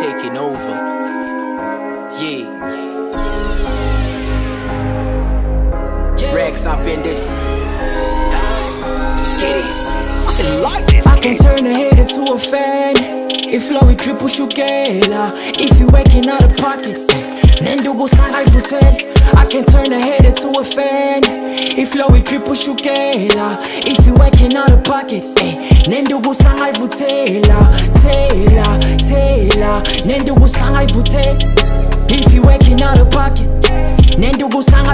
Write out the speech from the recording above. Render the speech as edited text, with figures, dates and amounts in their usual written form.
taking over. Yeah. Rex up in this. Skitty. I can turn a hater to a fan. If love with triple shugela, if you working out of pocket, nendo go sang I tell. I can turn a hater to a fan. If love with triple shugela, if you working out of pocket, nendo go sang I Taylor, nendo go sang I tell. If you working out of pocket, nendo go sang